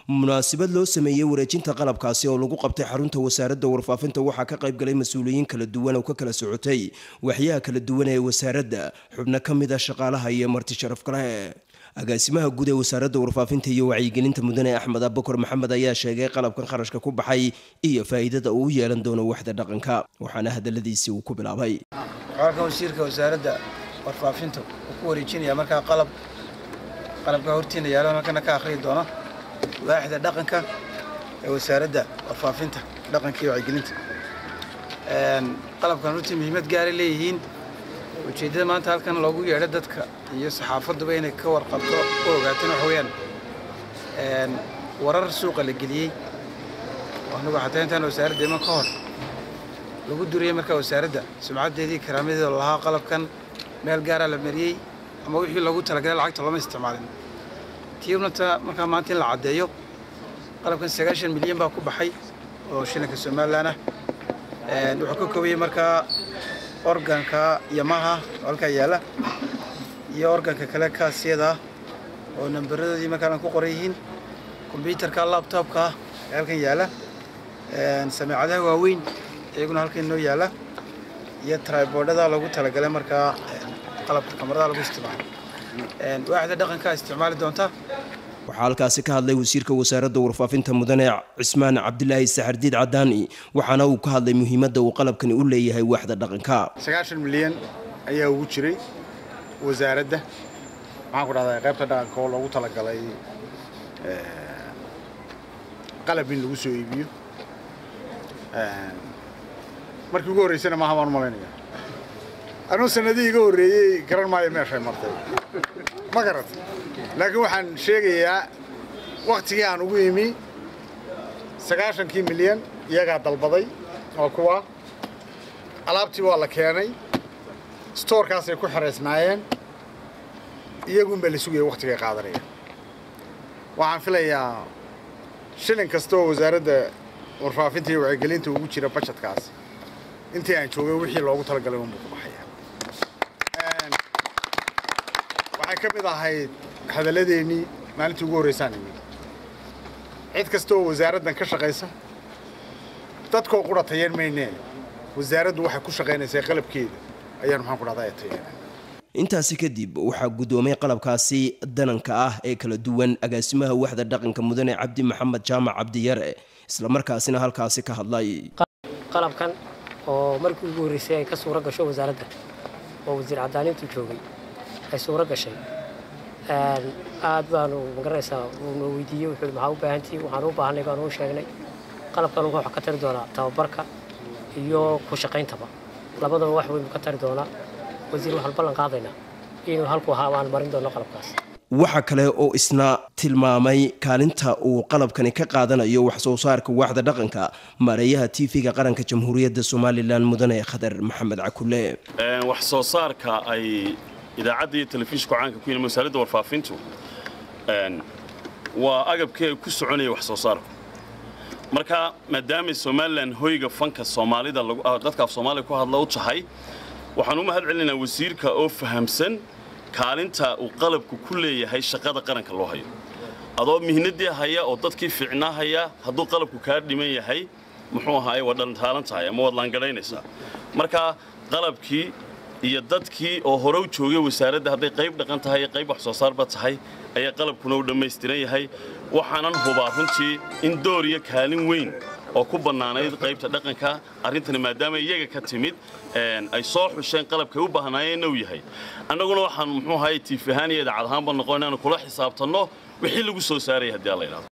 munaasabad loo sameeyay wareejinta qalabkaasi oo lagu qabtay xarunta wasaaradda warfaafinta waxaa ka qayb galay mas'uuliyiin kala duwan oo ka kala socotay waxyaha kala duwan ee wasaaradda xubno ka mid ah shaqaalaha iyo marti sharaf kale agaasimaha guud ee wasaaradda warfaafinta iyo wacyigelinta mudane Axmed Abubakar Maxamed ayaa sheegay qalabkan kharashka ku baxay iyo faa'iidada uu yeelan doono waxda dhaqanka waxaana hadaladiisi uu ku bilaabay wasiirka wasaaradda warfaafinta ku wareejinaya marka qalabka hortiina yaalana kana ka akhriyo doona waaxda dhaqanka ee wasaaradda warfaafinta dhaqanka iyo wacyigelinta qalabkan runtii muhiimad gaar ah leeyihiin ujeedada maanta halkan loogu yeedhay dadka iyo saxaafaduba inay ka warqabto oo ogaataan waxa weeyaan warar suuqa la geliyay waxaanu xataa intaan wasaaradda iman ka hor lagu duriyay marka wasaaradda sumcadeedii karaamadeeda lahaa qalabkan meel gaar ah la mariyay ama wixii lagu talagalay lacagta lama isticmaalin tiirnata marka maanta in la cadeeyo qalabkan 9 milyan baa ku baxay oo shilinka Soomaaliland wuxuu ka koobay marka organka Yamaha halka yaala iyo organka kale kaasiyada oo nambaradii marka ku qoran yihiin computerka laptopka halkan yaala samiicadaha waaweyn iyaguna halkan noo yaala iyo tripodada lagu talagalay marka qalabka kamarada lagu isticmaalo waaxda dhaqanka isticmaali doonta waxaa halkaasi ka hadlay wasiirka wasaaradda warfaafinta mudane Cismaan Cabdilaahi Saxardiid Cadaani waxaana uu ka hadlay muhiimadda uu qalabkani u leeyahay waaxda dhaqanka 9 milyan ayaa ugu jiray wasaaradda waxaan ku dhahday qaybta dhaqanka oo loogu talagalay qalab in lagu soo iibiyo markii ugu horeysana ma habaan malaynaya anuu sanadii iga horeeyay garan maayo meesha martay ma garat laakiin waxaan sheegayaa waqtigii aan ugu yimi 9 milyan iyaga dalbaday oo kuwa alaabtii waa la keenay stoorkaas ay ku xareysnaayeen iyagu ma la sugay waqtiga qaadanaya waxaan filayaa shilin kasta oo wasaaradda warfaafinta iyo wacyigelinta ugu jira budgetkaas intii aan joogay wixii loogu talagalay uu ku baxaya waxay ka mid ahayd hadalladeennii maalintii ugu horreysaan cid kasta oo wasaaraddan ka shaqaysa dadkoo qura tayeen maynee wasaaraddu waxay ku shaqaynaysaa qalabkeeda ayaan maxaan ku dhahdaa tayeen intaasi kadib waxaa gudoomay qalabkaasi dananka ah ee kala duwan agaasimaha waaxda dhaqanka mudane Cabdi Maxamed Jaamac Cabdiyare isla markaasina halkaasi ka hadlay qalabkan oo markii ugu horeysay ay ka suura gasho wasaaradda oo wasiir cadaalintu joogay ay suura gashay aad baanu magaraysaa uu weydiiyay wuxuu maxaa u baahantii waxaan u baahnay baan u sheegnay qalabkan wuxuu ka tari doonaa tababarka iyo ku shaqayntaba labadaba wax weyn ka tari doonaa wasiir waxaan ballan qaadaynaa inuu halku haawaan marin doono qalabkaas waxa kale oo isna tilmaamay kaalinta uu qalabkani ka qaadanayo wax soo saarka waaxda dhaqanka mareeyaha TV-ga qaranka Jamhuuriyadda Soomaaliland mudane Khadar Maxamed Cakule wax soo saarka ay idaacadda iyo telefishinka caanka ku yimaada wasaaradda warfaafintu waa agabkee ku soconaya wax soo saarku marka maadaama Soomaaliland hoyga fanka Soomaalida dadka af Soomaaliga ku hadla u tahay waxaan u mahad celinaynaa wasiirka oo fahamsan kaalinta uu qalabku ku leeyahay shaqada qaranka loo hayo adoo mihnadii haya oo dadkii fiicnaa haya hadduu qalabku ka dhiman yahay muxuu ahaay wadan taalan tahay ama wad laangalaynaysa marka qalabkii iyo dadkii oo hore u joogay wasaaradda haday qayb dhaqan tahay qayb wax soo saarba tahay ayaa qalabkuna u dhameystiran yahay waxaanan hubaa runtii in door iyo kaalin weyn oo ku banaanayd qaybta dhaqanka arintana maadaama iyaga ka timid ay soo xusheen qalabka u baahnaayeen uu yahay annaguna waxaan muxuu ahaay tiifahaniyada cad ahaan baan noqonaynaa kula xisaabtano wixii lagu soo saaray hadii la yiraahdo